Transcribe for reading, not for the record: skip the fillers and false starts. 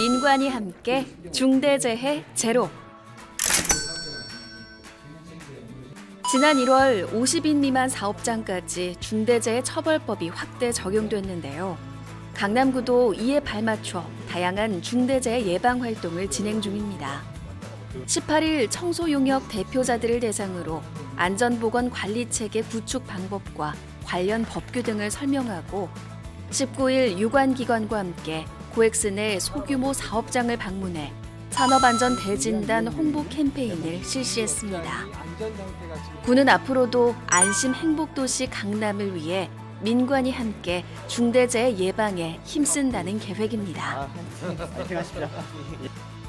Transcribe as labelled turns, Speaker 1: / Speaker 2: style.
Speaker 1: 민관이 함께 중대재해 제로. 지난 1월 50인 미만 사업장까지 중대재해처벌법이 확대 적용됐는데요. 강남구도 이에 발맞춰 다양한 중대재해 예방 활동을 진행 중입니다. 18일 청소용역 대표자들을 대상으로 안전보건 관리체계 구축 방법과 관련 법규 등을 설명하고 19일 유관기관과 함께 코엑스 내 소규모 사업장을 방문해 산업안전 대진단 홍보 캠페인을 실시했습니다. 구는 앞으로도 안심 행복도시 강남을 위해 민관이 함께 중대재해 예방에 힘쓴다는 계획입니다.
Speaker 2: 파이팅 하십시오.